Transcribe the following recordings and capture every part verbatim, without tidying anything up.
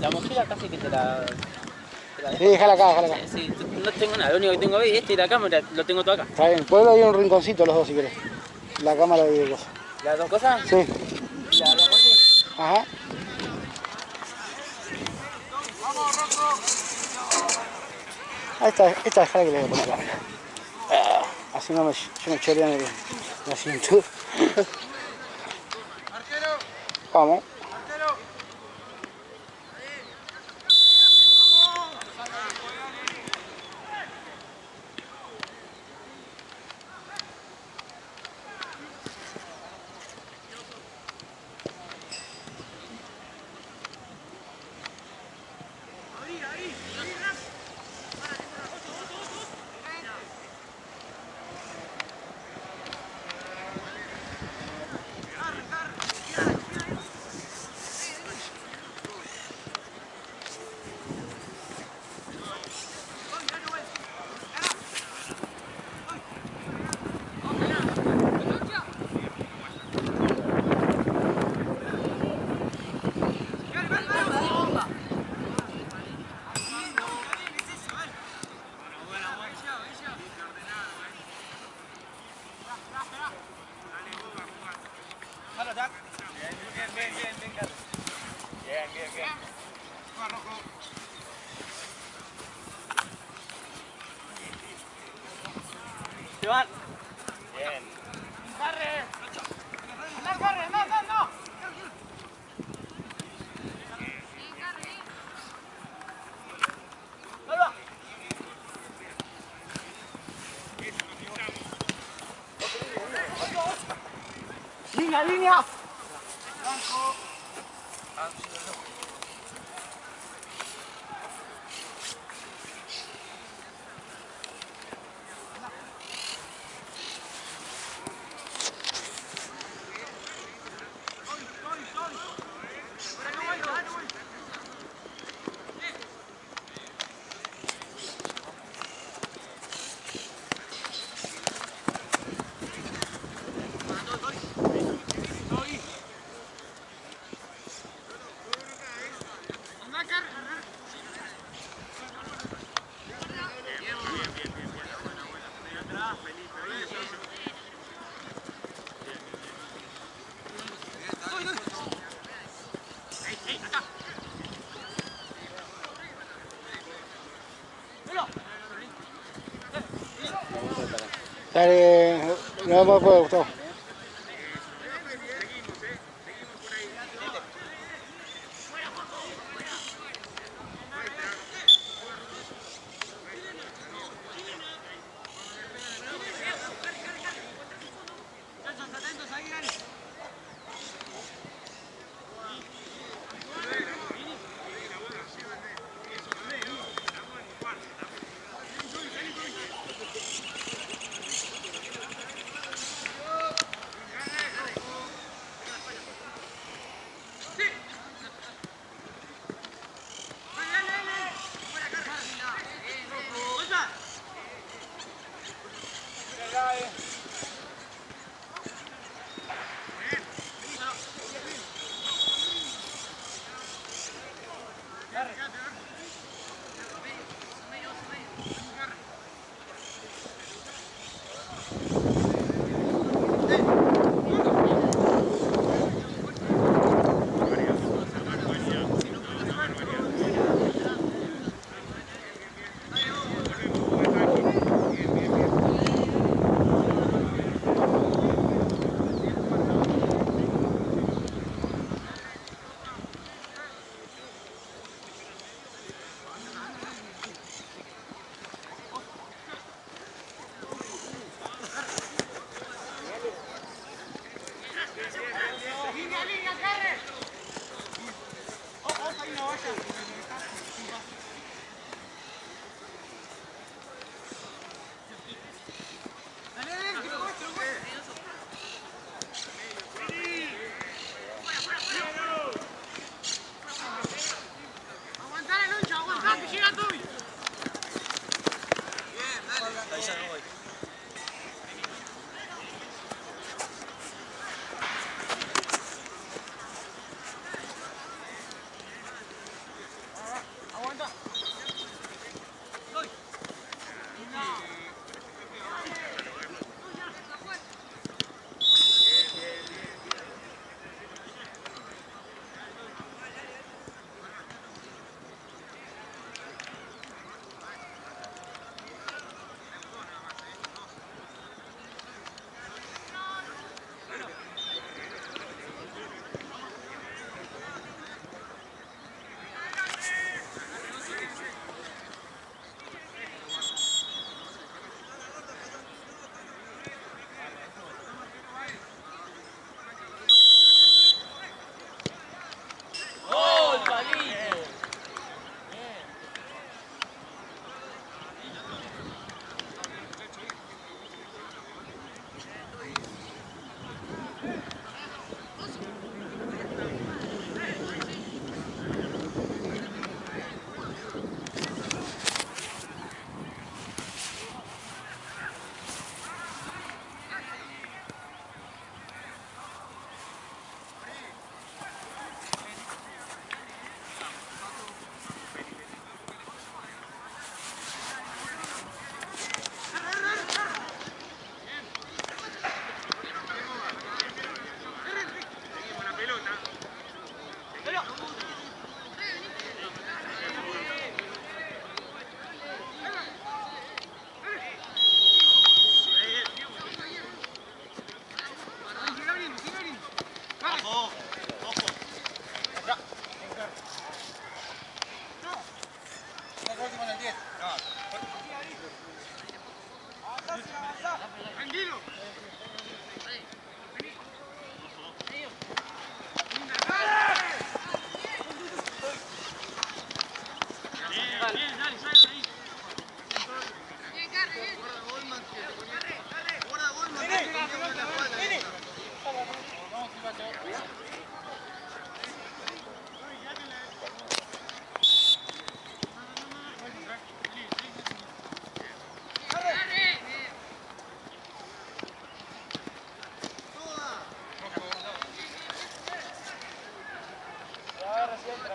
La mochila casi que te la... Te la Sí, déjala acá, déjala acá. Sí, sí, no tengo nada, lo único que tengo ahí, este y la cámara, lo tengo todo acá. Está bien, ponelo ahí en un rinconcito los dos si querés. La cámara de cosas. ¿Las dos cosas? Sí. ¿Y la, la mochila? Ajá. Ahí está, esta déjala que le voy a poner la cámara. Ah, así no me, yo me chorean el, la cintura. Vamos. Iván. Bien. ¡Carre! ¡Anda, carre! ¡No, no, no! ¡Ahí va! ¡Línea, línea! ¡Blanco! Dale, no vamos a poder, Gustavo.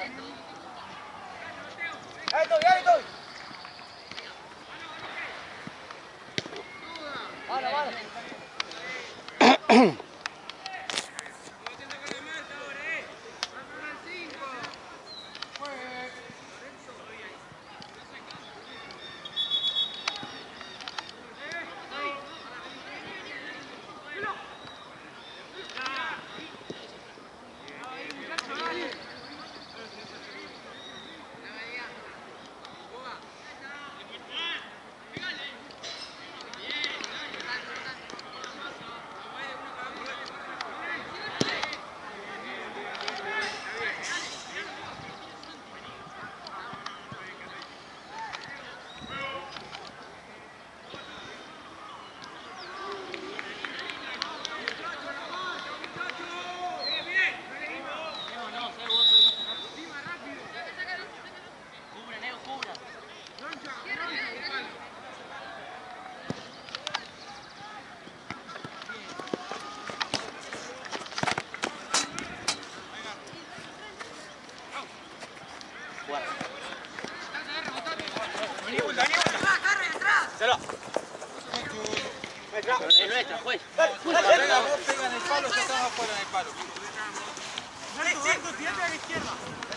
Ahí estoy, ahí estoy. Vale, vale. Es nuestra, juez. Venga, vos pega en el palo, ya estamos afuera en el palo. Sí, sí, siete a la izquierda.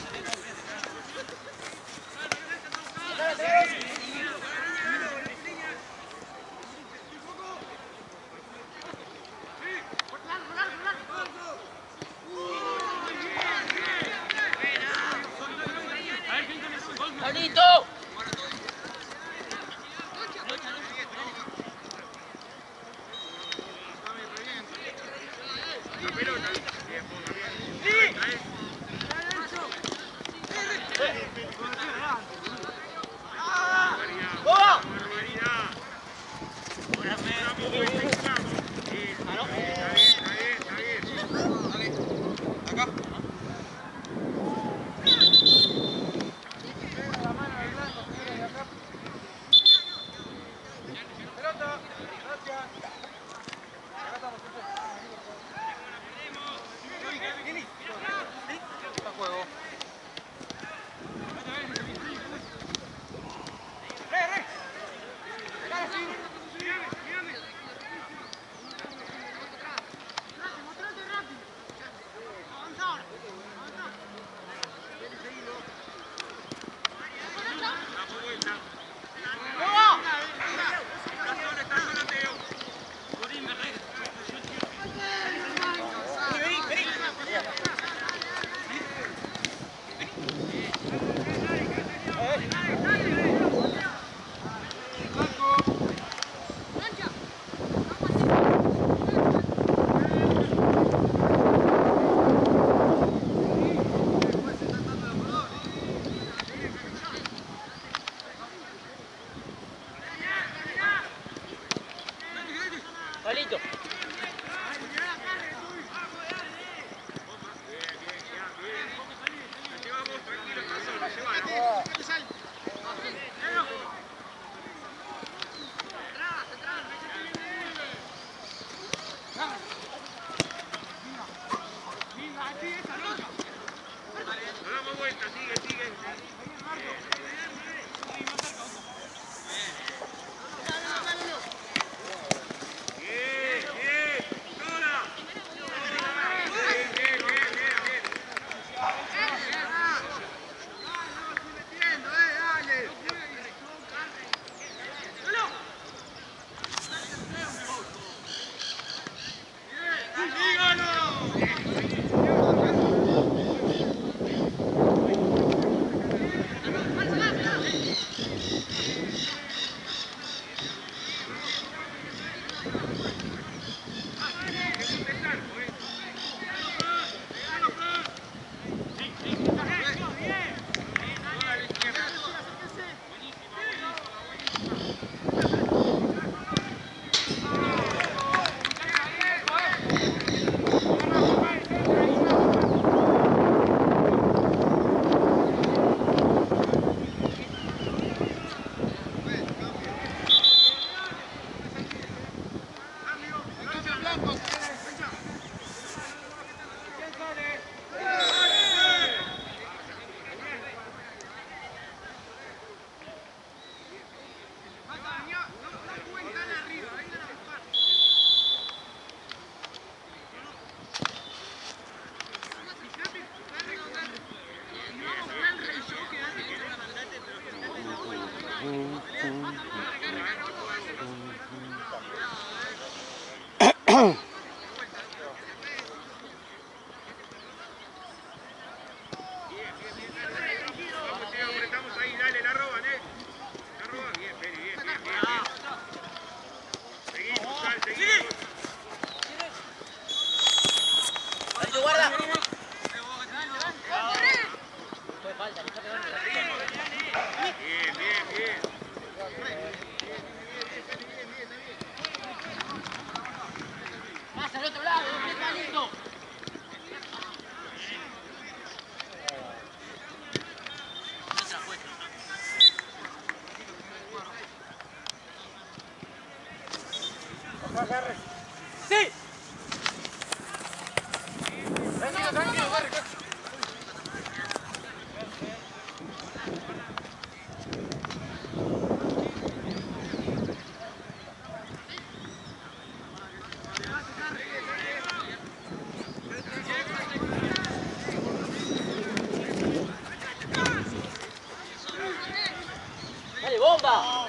¡Bonito! Bien, bien, bien. Más al otro lado, está listo. ¡Sí! Tranquilo, tranquilo, corre, corre. ¡Dale, bomba!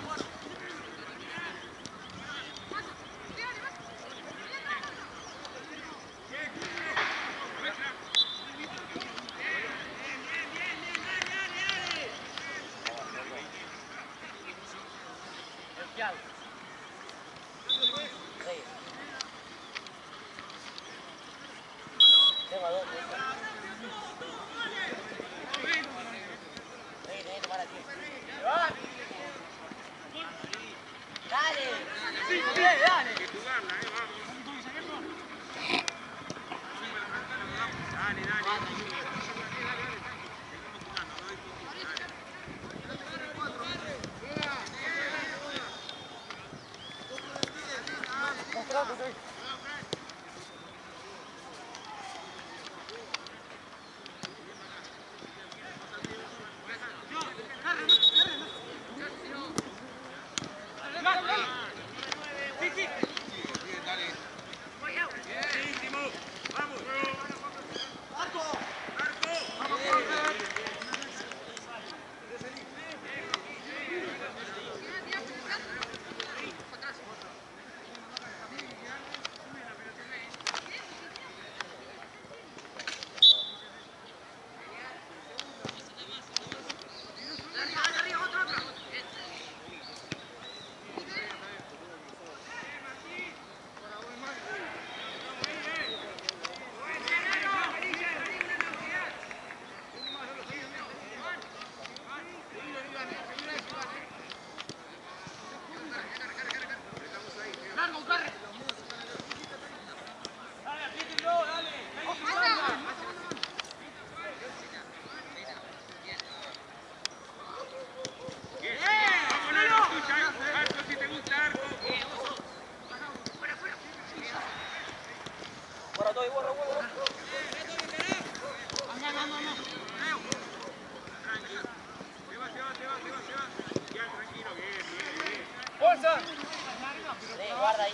Guarda ahí.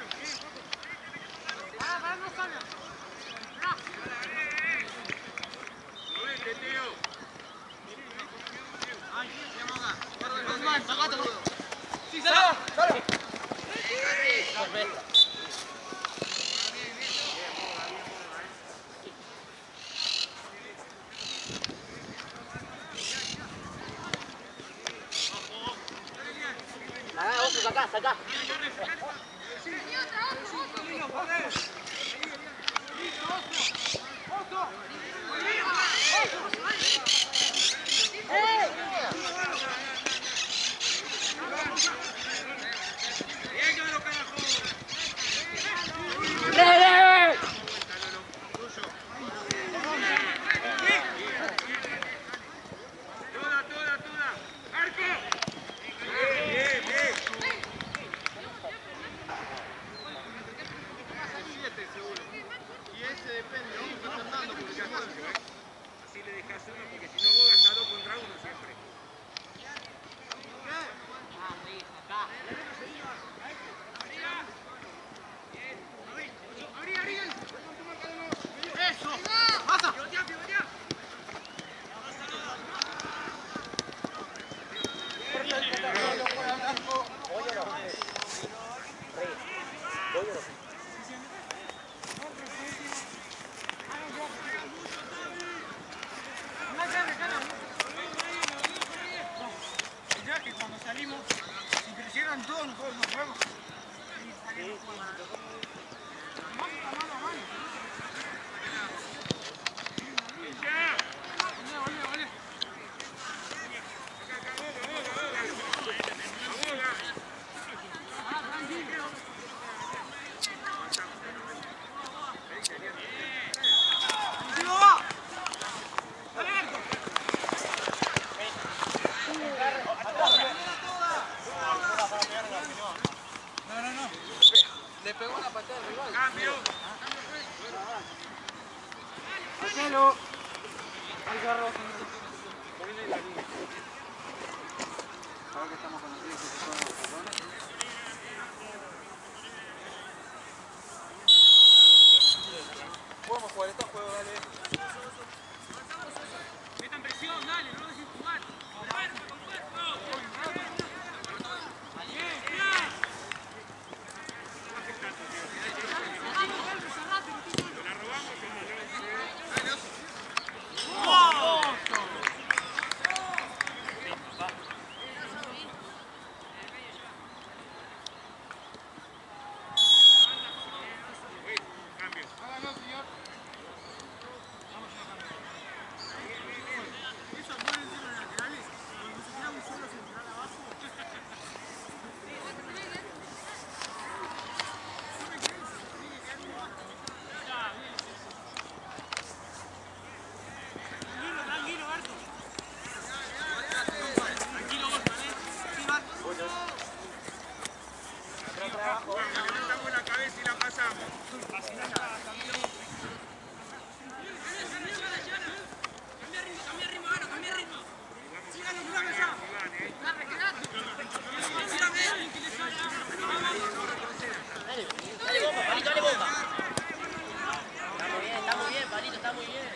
Ah, otro, saca, saca. Seguro. Y ese depende. Marcelo. Ahí se agarró. Ponele la línea. Ahora que estamos con los días que se ponen los cordones. Podemos jugar estos juegos, dale. Metan presión, dale, no lo dejen jugar. Levantamos la cabeza y la pasamos. Cambia ritmo, cambia ritmo, Aro, cambia ritmo. Síganos, síganos ya. Dale, quedate. Dale, dale bomba, Palito, dale bomba. Está muy bien, está muy bien, Palito, está muy bien.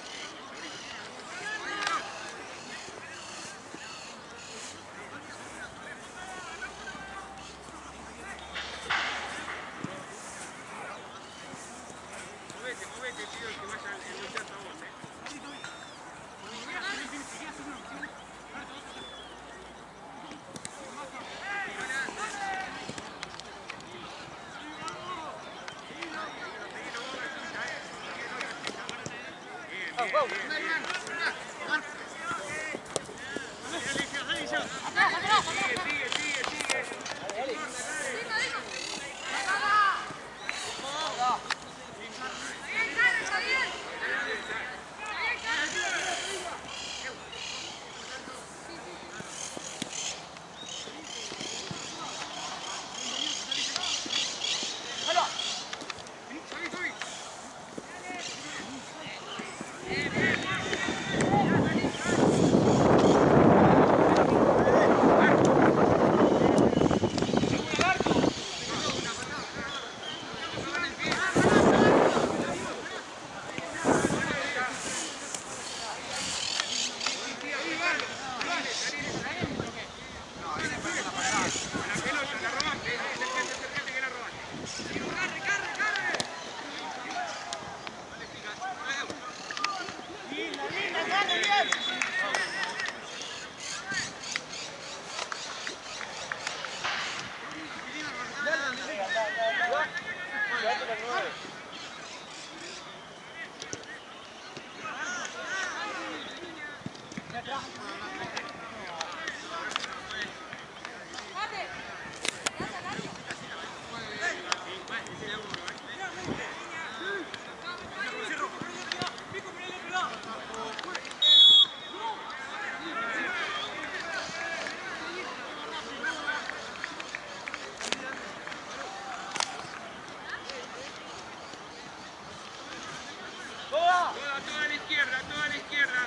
Toda a la izquierda, toda a la izquierda.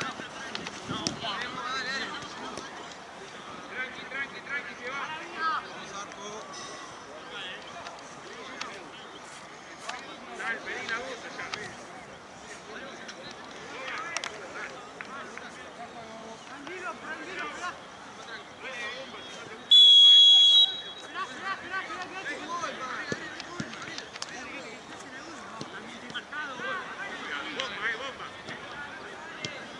Tranqui, tranqui, tranqui, se va. Dale, pedí la bota ya. Tranquilo, tranquilo, esperá. Dale bomba, si no te gusta bomba, eh. Esperá, esperá, esperá, esperá, esperá. Bomba, eh, bomba.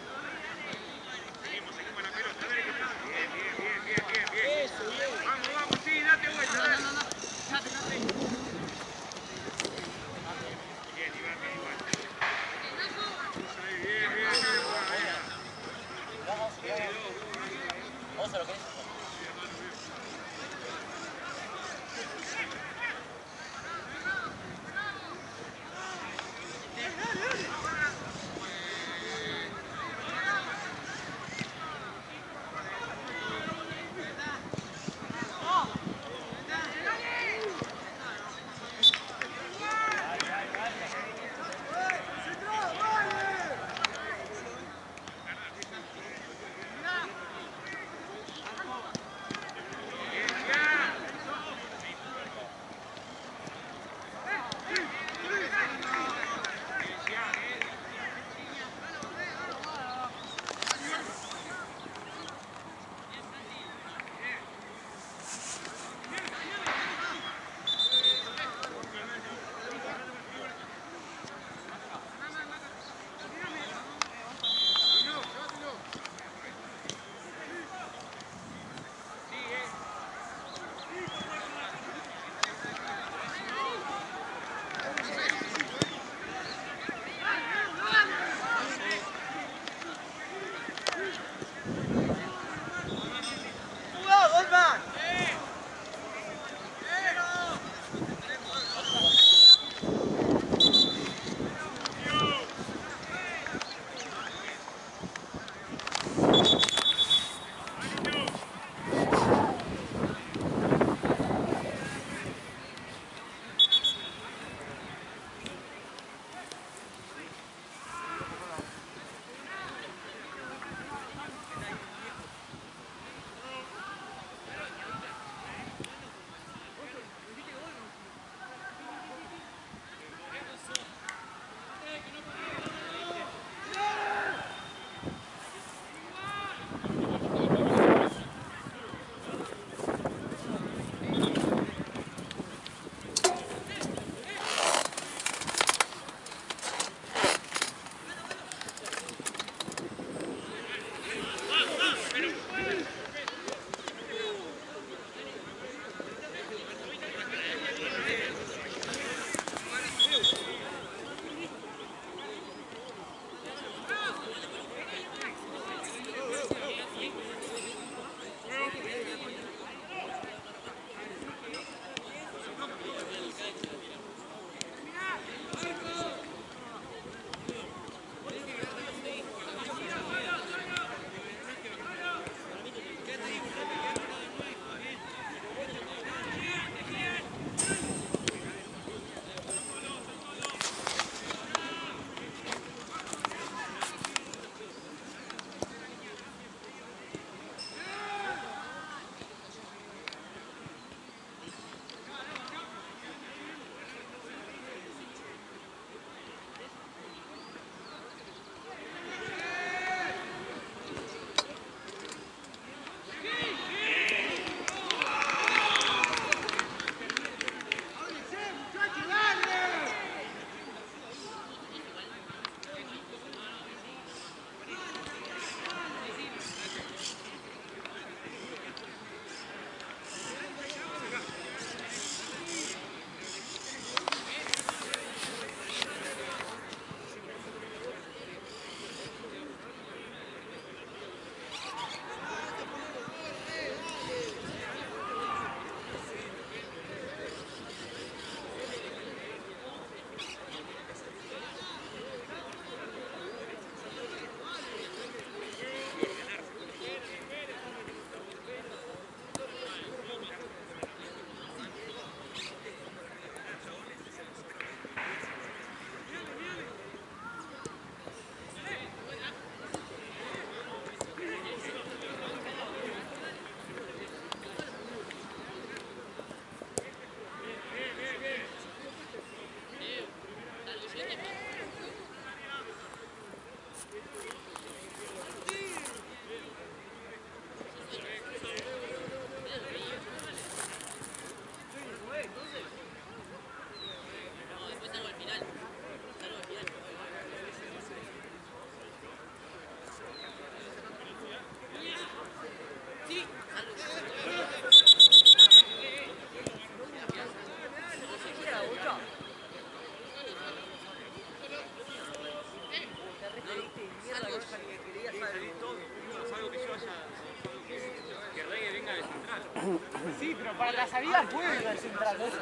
Sí, pero para la salida puede ir al central, ¿no?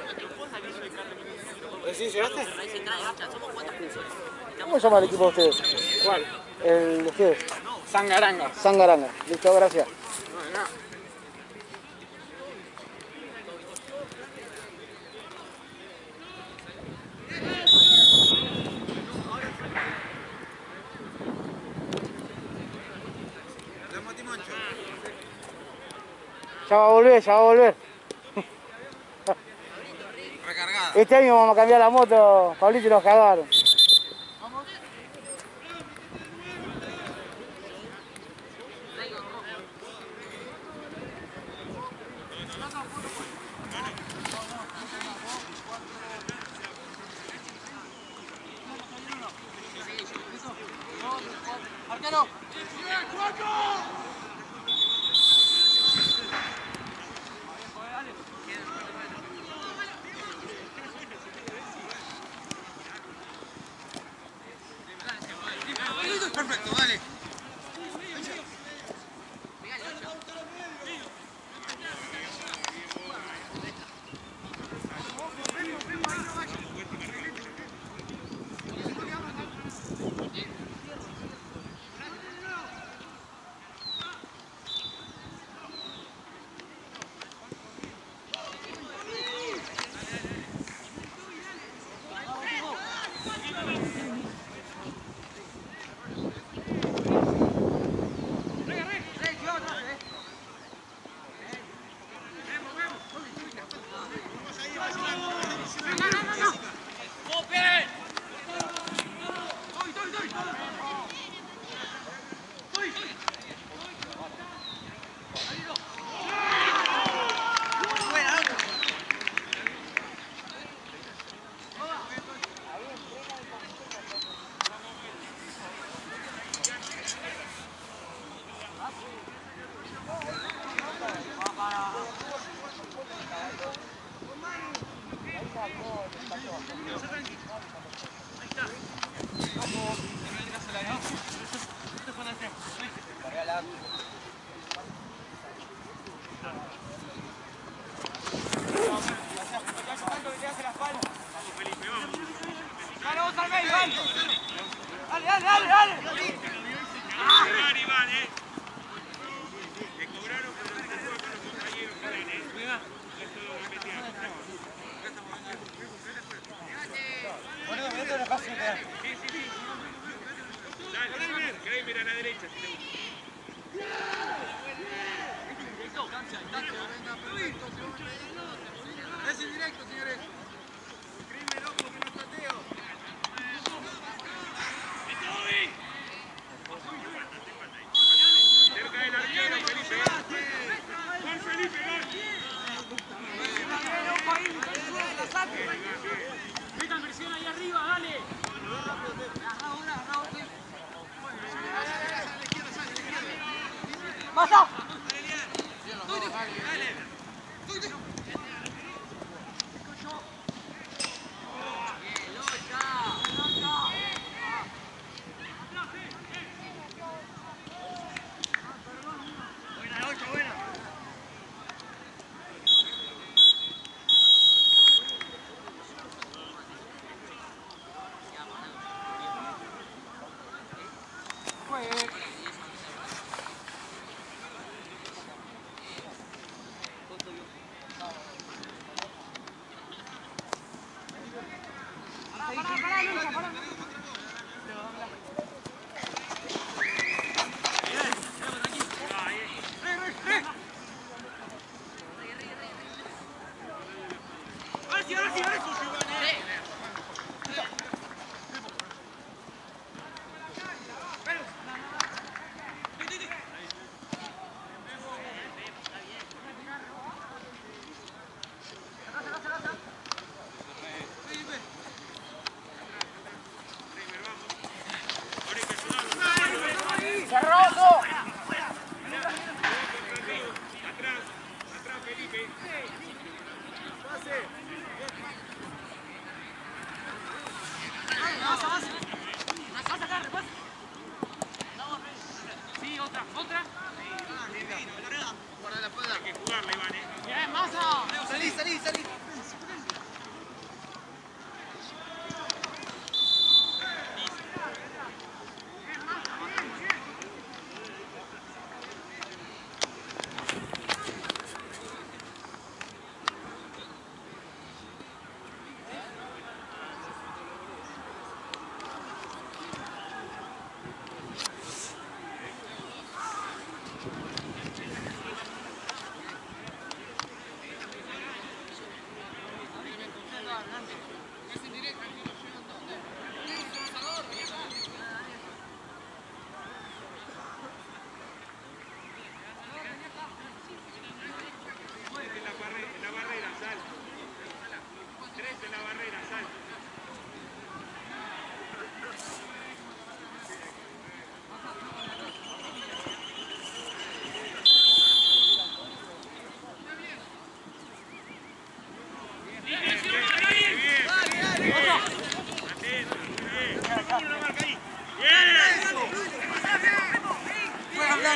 ¿Sí, llegaste? Ahí central, gacha, somos cuatro personas. ¿Cómo se llama el equipo de ustedes? ¿Cuál? El de ustedes. Sangaranga. Sangaranga. Listo, gracias. No, no. Ya va a volver, ya va a volver. Recargada. Este año vamos a cambiar la moto, Pablito, y nos cagaron. ¡Arquero! Perfecto, dale. ¡Dale, dale, dale, dale! Iván, Iván, eh. Le cobraron por lo que se fue con los compañeros que eran, eh. Esto lo voy a meter. Bueno, esto no pasa nada. Sí, sí, sí. Dale, Kramer, Kramer a la derecha, si te gusta. Es en directo, señores. Kramer, ojo, que no plateo. Cerca del arquero, Felipe. Juan Felipe, Metan presión ahí arriba, dale. ¡Pasa!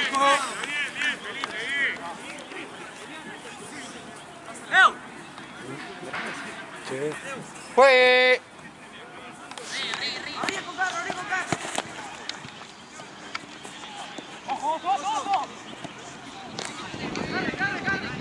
bien, bien, Felipe, bien. ¡Leo! Sí. ¡Fue! Abrí con carro, abrí con carro. Ojo, ojo, ojo, ojo. Carre, carre, carre.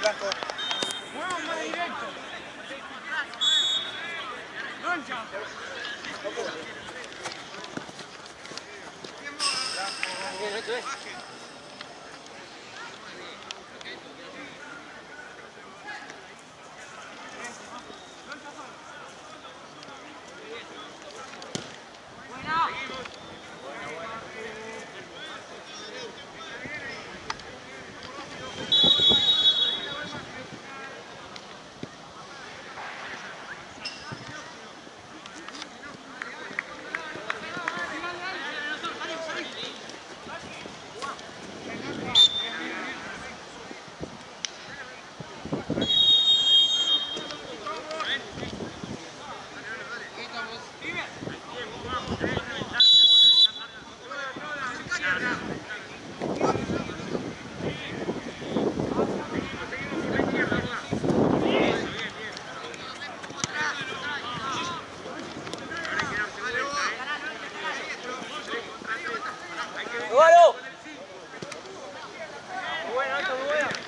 Blanco. Juego más directo. Roncha. Bien, esto es. ¡Jugalo! Muy bueno, esto muy bueno.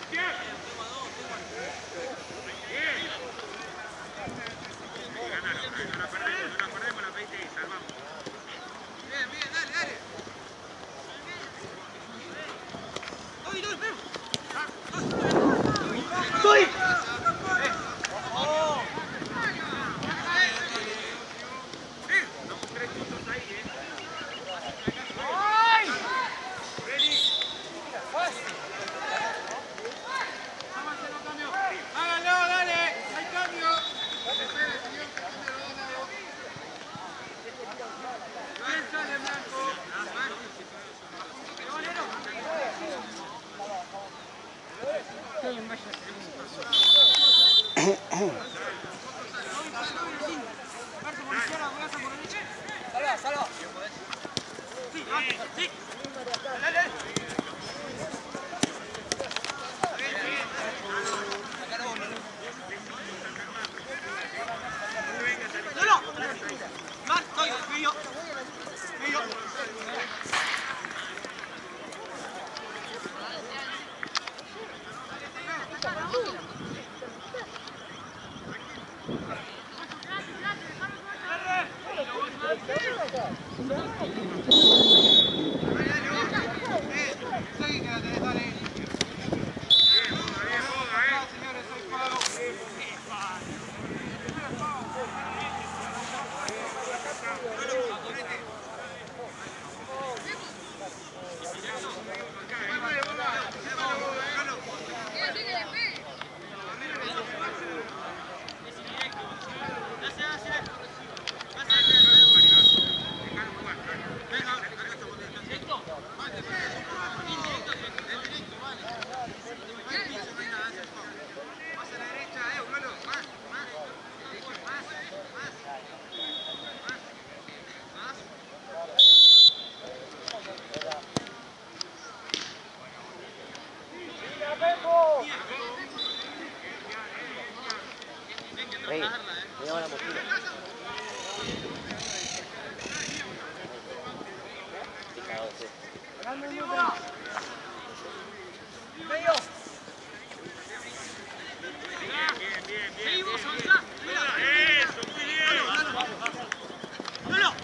Bien, bien, dale, dale. ¡Estoy! Háganlo, dale. Hay cambio. Espere, señor, que cambie los dos lados. Bien, sale Blanco. Salva, salva. Sí, sí. Dale, dale. No, no. Más, estoy, medio. Medio. Seguí, que la tenés, dale. Acá, señores, hay paro. Más a la derecha, eh, Urbano. Más, más. Más, más. Rey, me llama la mochila. Qué cagado es esto. Medio. Seguimos, avanzá. Eso, muy bien. No, no.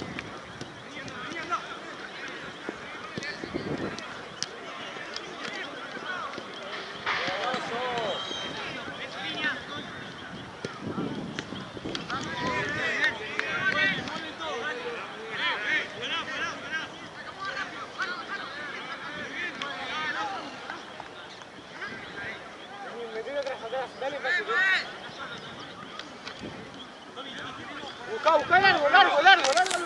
Busca, busca largo, largo, largo, largo.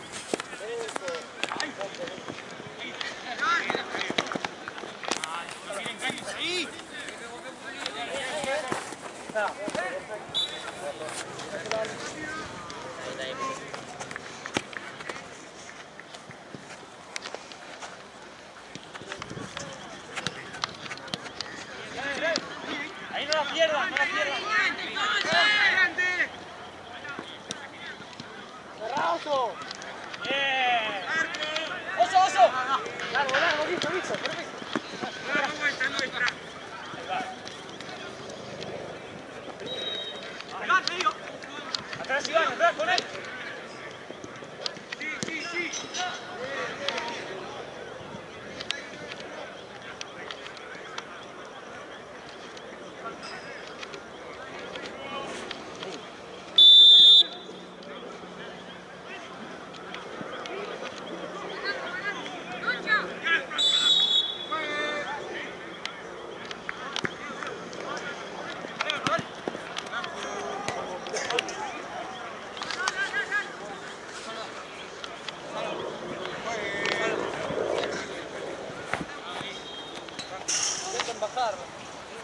Ahí no la pierdan, no la pierdan. ¡Adelante! ¡Cerrazo! ¡Bien! ¡Oso, oso! Largo, largo, listo, listo, perfecto. No, no vuelta, no vuelta. Ahí va.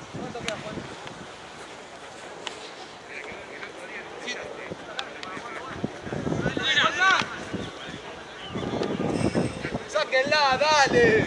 ¡Sáquenla, dale!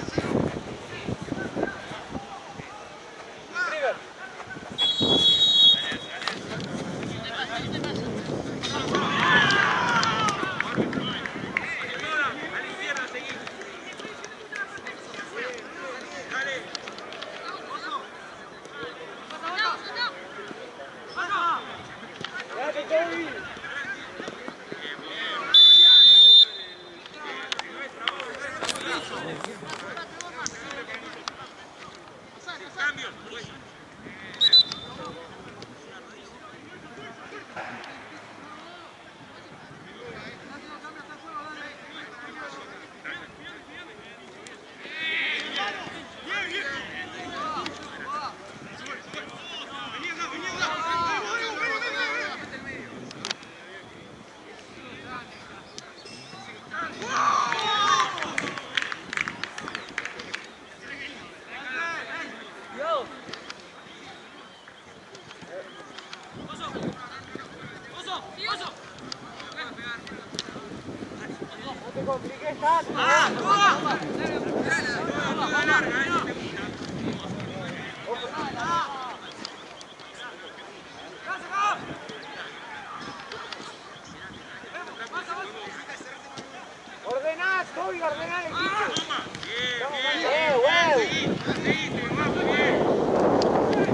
Ordenad, Toby, ordenad el equipo. Bien, bien, seguite, vamos, bien.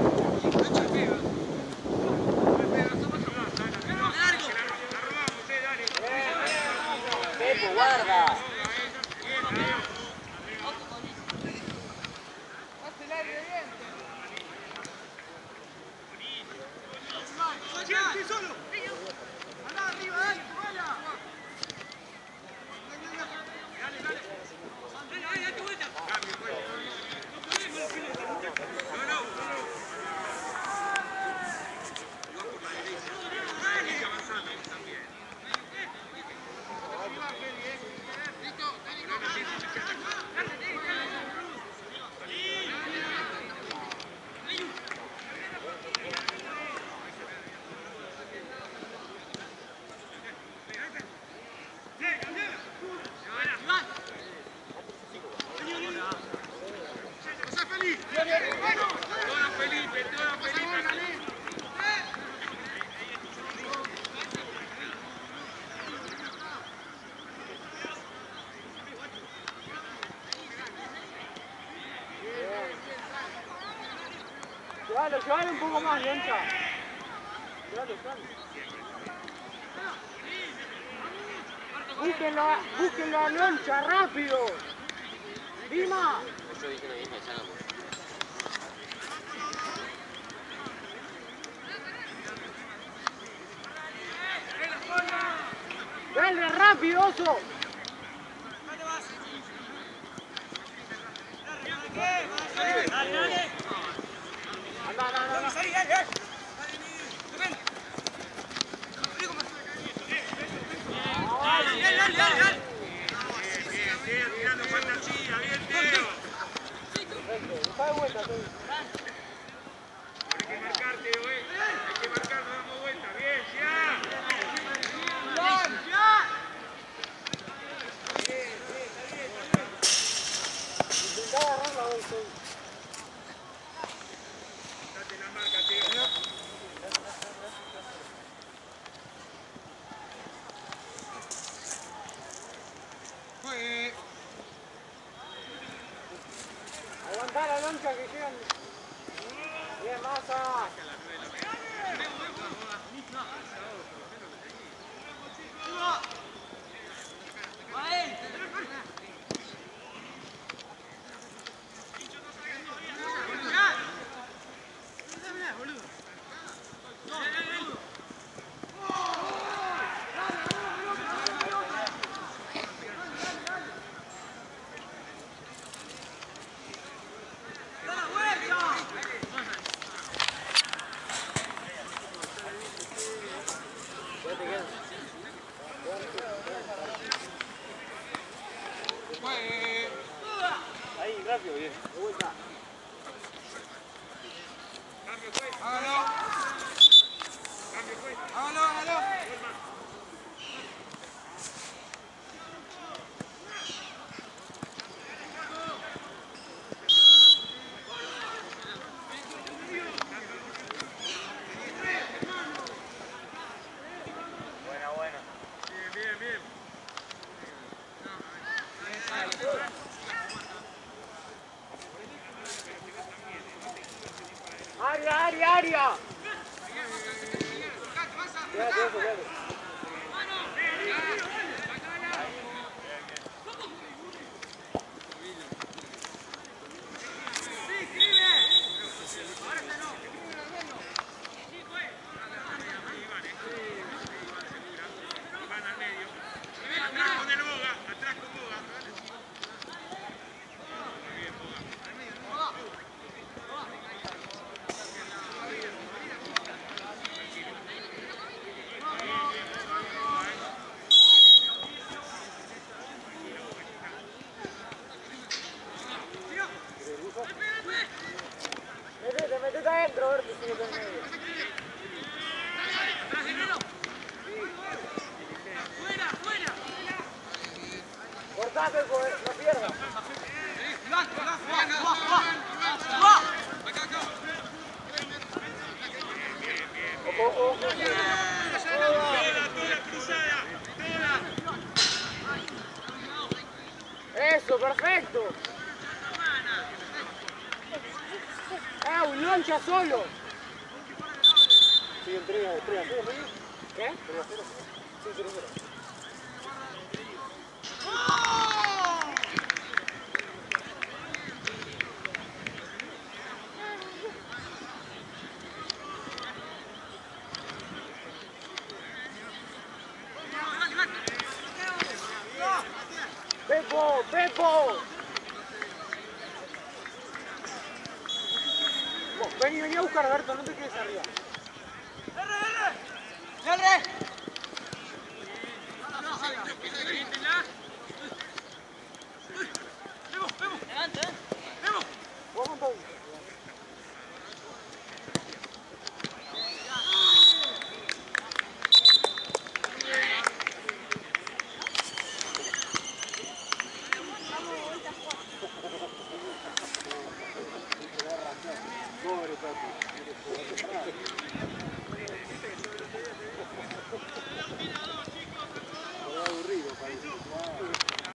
Pepo, guarda. Hazte el aire bien. ¡Siempre solo! Andá arriba, dale, jugala. Todo Felipe, todo Felipe. Llévalo, llévalo un poco más, Loncha. Llévalo, llévalo. Búsquenlo, a- búsquenlo a Loncha, rápido. Dima. Yo dije lo mismo, ya no. Dale, rápido, Oso. Anda, anda, anda, anda. Sigue tirando fantasía, bien, Teo. Está de vuelta, Toby. Hay que marcar, Teo, eh. Hay que marcar, nos damos vuelta. Bien, ya. Intentá agarrarla hoy, Toby. Date la marca, Teo. Aguantá la Loncha que llegan. Bien, Massa. Área, área, área. Quédate eso, quédate. Van al medio. Atrás con el Boga, atrás con Boga. Muy bien, Boga. Metete, metete adentro, a ver si sigue por medio. Cortate, pues, no pierdas. Toda, toda cruzada. Toda. Eso, perfecto. Ah, un loncha solo. Siguen tres a cero, ¿no? ¿Qué? tres a cero. Sí, cero a cero. Pepo, Pepo. Vos, vení, vení a buscar, Alberto, no te quedes arriba. Levante, ¿eh? Vos con todo. Pobre Tati. Por aburrido, parece.